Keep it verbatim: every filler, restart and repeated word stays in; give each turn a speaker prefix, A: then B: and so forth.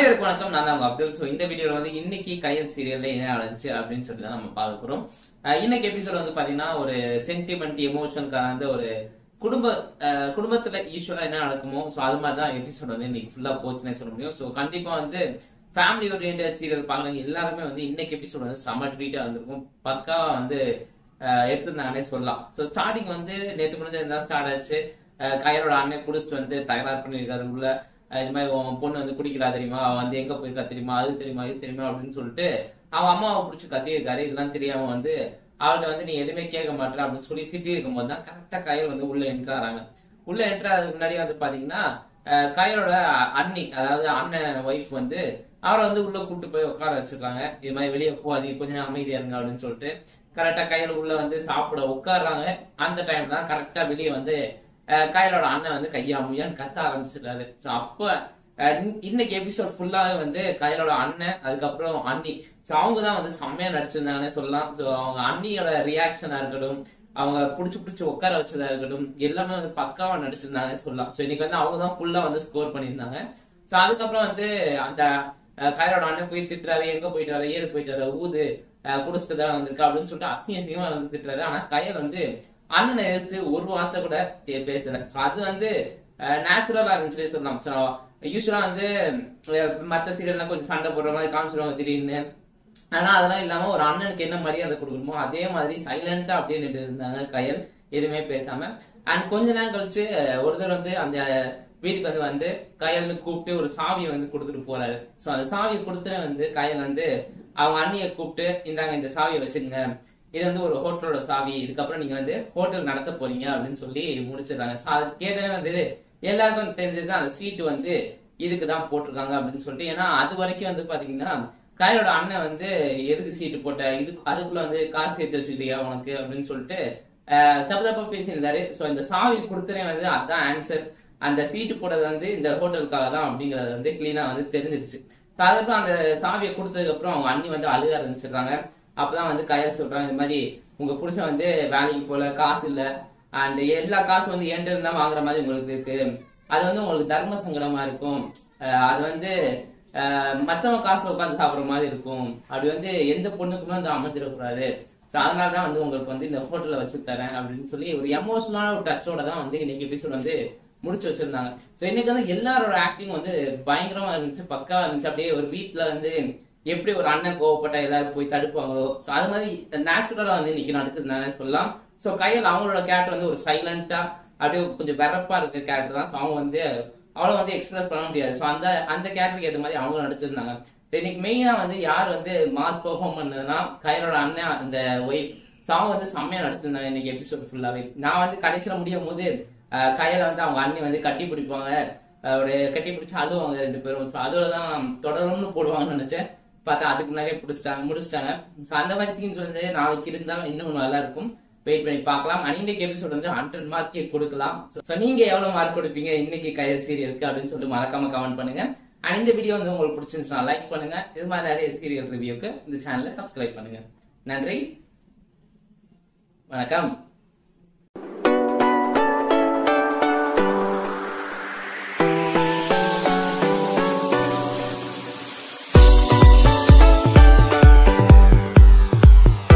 A: அனைவருக்கும் வணக்கம். நான் தான் அப்துல். சோ இந்த வீடியோல வந்து இன்னைக்கு கயல் சீரியல்ல என்ன நடந்துச்சு அப்படின்னு சொல்லி தான் நம்ம பார்க்க போறோம். இன்னைக்கு எபிசோட் வந்து பாத்தீங்கன்னா ஒரு சென்டிமெண்ட் எமோஷன் கலந்த ஒரு குடும்ப குடும்பத்துல யூஸ்வலா என்ன நடக்குமோ சோ அது மாதிரி தான் எபிசோட் வந்து இன்னைக்கு ஃபுல்லா போச்சுன்னே சொல்ல முடியும். சோ கண்டிப்பா வந்து ஃபேமிலி ஓரியன்டட் சீரியல் பாக்குறவங்க எல்லாருமே வந்து இன்னைக்கு எபிசோட் வந்து செம ட்ரீட்டா இருந்திருக்கும். பக்காவா வந்து எடுத்திருந்தாங்கன்னே சொல்லலாம். சோ ஸ்டார்டிங் வந்து நேற்று முடிஞ்சது ஸ்டார்ட் ஆச்சு. கயலோட அண்ணன் குடிச்சிட்டு வந்து தயார் பண்ணிருக்காரு உள்ள. இது மாதிரி உன் பொண்ணு வந்து குடிக்கிறா தெரியுமா, அவன் வந்து எங்க போயிருக்கா தெரியுமா, அது தெரியுமா இது தெரியுமா அப்படின்னு சொல்லிட்டு அவன் அம்மாவை பிடிச்சி கத்தியிருக்காரு. இதெல்லாம் தெரியாம வந்து அவள்கிட்ட வந்து நீ எதுவுமே கேட்க மாட்டேற அப்படின்னு சொல்லி திட்டி இருக்கும் போது தான் கரெக்டா கயல் வந்து உள்ள என்ட்ராறாங்க. உள்ள என்ட்ராதுக்கு முன்னாடி வந்து பாத்தீங்கன்னா கயலோட அண்ணி, அதாவது அண்ணன் ஒய்ஃப் வந்து அவரை வந்து உள்ள கூப்பிட்டு போய் உட்கார வச்சிருக்காங்க. இது மாதிரி வெளியே போகாதீங்க, கொஞ்சம் அமைதியா இருங்க அப்படின்னு சொல்லிட்டு கரெக்டா கயல் உள்ள வந்து சாப்பிட உட்காடுறாங்க. அந்த டைம் தான் கரெக்டா வெளியே வந்து கயலோட அண்ணன் வந்து கையா முயான்னு கத்த ஆரம்பிச்சிருக்காரு. ஸோ அப்ப இன்னைக்கு எபிசோட் ஃபுல்லாவே வந்து கயலோட அண்ணன் அதுக்கப்புறம் அண்ணி ஸோ அவங்க தான் வந்து செம்மையா நடிச்சிருந்தாங்கன்னே சொல்லலாம். ஸோ அவங்க அண்ணியோட ரியாக்ஷனா இருக்கட்டும், அவங்க புடிச்சு புடிச்சு உட்கார வச்சதா இருக்கட்டும், எல்லாமே வந்து பக்காவா நடிச்சிருந்தாங்கன்னே சொல்லலாம். ஸோ இன்னைக்கு வந்து அவங்க தான் ஃபுல்லா வந்து ஸ்கோர் பண்ணியிருந்தாங்க. ஸோ அதுக்கப்புறம் வந்து அந்த கயலோட அண்ணன் போய் திட்டுறாரு, எங்க போயிட்டாரு ஏது போயிட்டாரு, ஊது குடிச்சிட்டு தான் வந்திருக்கா அப்படின்னு சொல்லிட்டு அசிங்க அசிங்கமா வந்து திட்டுறாரு. ஆனா கயல் வந்து அண்ணனை எதிர்த்து ஒரு வார்த்தை கூட பேசல. சோ அது வந்து நேச்சுரலா இருந்துச்சுன்னே சொல்லலாம். சோ யூஸ்வலா வந்து மத்த சீரியல்லாம் கொஞ்சம் சண்டை போடுற மாதிரி காமிச்சிருவாங்க திடீர்னு. ஆனா அதெல்லாம் இல்லாம ஒரு அண்ணனுக்கு என்ன மரியாதை கொடுக்கணுமோ அதே மாதிரி சைலண்டா அப்படின்னு இருந்தாங்க கயல், எதுவுமே பேசாம. அண்ட் கொஞ்ச நேரம் கழிச்சு ஒருத்தர் வந்து அந்த வீட்டுக்கு வந்து வந்து கயல்னு கூப்பிட்டு ஒரு சாவியை வந்து கொடுத்துட்டு போறாரு. சோ அந்த சாவியை கொடுத்துட்டு வந்து கயல் வந்து அவங்க அண்ணியை கூப்பிட்டு இந்தாங்க இந்த சாவியை வச்சுங்க, இது வந்து ஒரு ஹோட்டலோட சாவி, இதுக்கப்புறம் நீங்க வந்து ஹோட்டல் நடத்த போறீங்க அப்படின்னு சொல்லி முடிச்சிடறாங்க. கேட்டே வந்து எல்லாருக்கும் தெரிஞ்சது அந்த சீட்டு வந்து இதுக்குதான் போட்டிருக்காங்க அப்படின்னு சொல்லிட்டு. ஏன்னா அது வரைக்கும் வந்து பாத்தீங்கன்னா கயலோட அண்ணன் வந்து எதுக்கு சீட்டு போட்ட, இது அதுக்குள்ள வந்து காசு சேர்த்து வச்சுக்கிட்டியா உனக்கு அப்படின்னு சொல்லிட்டு தப்பு தப்பா பேசியிருந்தாரு. சோ இந்த சாவி கொடுத்தனே வந்து அதுதான் ஆன்சர், அந்த சீட்டு போட்டது வந்து இந்த ஹோட்டலுக்காக தான் அப்படிங்கறது வந்து கிளீனா வந்து தெரிஞ்சிருச்சு. அதுக்கப்புறம் அந்த சாவியை கொடுத்ததுக்கு அப்புறம் அவங்க அண்ணி வந்து அழுக ஆரம்பிச்சிடுறாங்க. அப்பதான் வந்து கயல் சொல்றாங்க, இந்த மாதிரி உங்க புருஷன் வந்து வேலைக்கு போல, காசு இல்ல, அண்ட் எல்லா காசும் வந்து என்கிட்ட இருந்தா வாங்குற மாதிரி உங்களுக்கு இருக்கு, அது வந்து உங்களுக்கு தர்ம சங்கடமா இருக்கும், அது வந்து மத்தவங்க காசுல உட்காந்து சாப்பிடுற மாதிரி இருக்கும், அப்படி வந்து எந்த பொண்ணுக்குமே வந்து அமைச்சிடக்கூடாது, ஸோ அதனாலதான் வந்து உங்களுக்கு வந்து இந்த ஹோட்டல்ல வச்சு தரேன் அப்படின்னு சொல்லி ஒரு எமோஷனலான ஒரு டச்சோட தான் வந்து இன்னைக்கு எபிசோட் வந்து முடிச்சு வச்சிருந்தாங்க. ஸோ இன்னைக்கு வந்து எல்லாரோட ஆக்டிங் வந்து பயங்கரமா இருந்துச்சு, பக்காவா இருந்துச்சு. அப்படியே ஒரு வீட்டுல வந்து எப்படி ஒரு அண்ணன் கோவப்பட்டா எல்லாரும் போய் தடுப்பாங்களோ சோ அது மாதிரி நேச்சுரலா வந்து இன்னைக்கு நடிச்சிருந்தாங்கன்னு சொல்லலாம். சோ கயல் அவங்களோட கேரக்டர் வந்து ஒரு சைலண்டா அப்படியே கொஞ்சம் வெறப்பா இருக்க கேரக்டர் தான். சோ அவங்க வந்து அவ்வளவு வந்து எக்ஸ்பிரஸ் பண்ண முடியாது. சோ அந்த அந்த கேரக்டருக்கு ஏற்ற மாதிரி அவங்க நடிச்சிருந்தாங்க. இன்னைக்கு மெயினா வந்து யார் வந்து மாஸ் பெர்ஃபார்ம் பண்ணதுன்னா கயலோட அண்ணன் அந்த ஒய்ஃப். சோ அவங்க வந்து செம்மையா நடிச்சிருந்தாங்க இன்னைக்கு எபிசோட் ஃபுல்லாவே. நான் வந்து கடைசியில முடியும் போது கயலை வந்து அவங்க அண்ணி வந்து கட்டி பிடிப்பாங்க, ஒரு கட்டி பிடிச்சு அழுவாங்க ரெண்டு பேரும். சோ அதோடதான் தொடரும்னு போடுவாங்கன்னு நினைச்சேன். பார்த்தா அதுக்கு முன்னாடியே பிடிச்சிட்டாங்க முடிச்சிட்டாங்க. அந்த மாதிரி சீன்ஸ் வந்து நாளைக்கு இருந்தாலும் இன்னும் நல்லா இருக்கும், வெயிட் பண்ணி பார்க்கலாம். இன்னைக்கு எபிசோட் வந்து ஹண்ட்ரட் மார்க்கே கொடுக்கலாம். சோ நீங்க எவ்வளவு மார்க் கொடுப்பீங்க இன்னைக்கு கயல் சீரியலுக்கு அப்படின்னு சொல்லிட்டு மறக்காம கமெண்ட் பண்ணுங்க. அண்ட் இந்த வீடியோ வந்து உங்களுக்கு பிடிச்சிருந்துச்சுன்னா லைக் பண்ணுங்க. இது மாதிரி நிறைய சீரியல் ரிவ்யூக்கு இந்த சேனலை சப்ஸ்கிரைப் பண்ணுங்க. நன்றி, வணக்கம்.